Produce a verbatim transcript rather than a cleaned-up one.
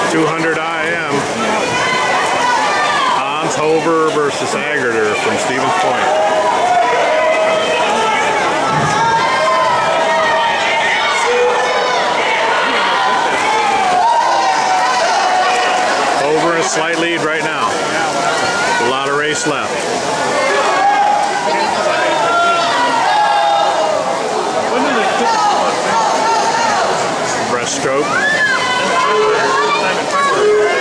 two hundred I M. Hans Hover versus Aggerter from Stevens Point. Hover in a slight lead right now. A lot of race left. Breaststroke.